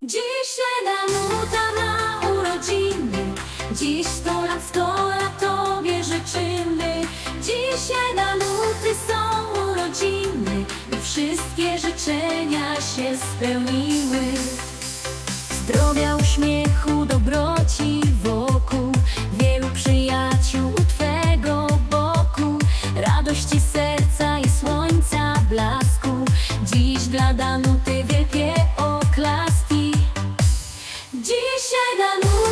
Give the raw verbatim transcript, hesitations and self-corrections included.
Dzisiaj Danuta ma urodziny, dziś sto lat, sto lat Tobie życzymy. Dzisiaj Danuty są urodziny i wszystkie życzenia się spełniły. Zdrowia, uśmiechu, dobroci wokół, wielu przyjaciół u Twego boku, radości serca i słońca blasku. Dziś dla Danuty wielkie oklaski. Dzisiaj Danuta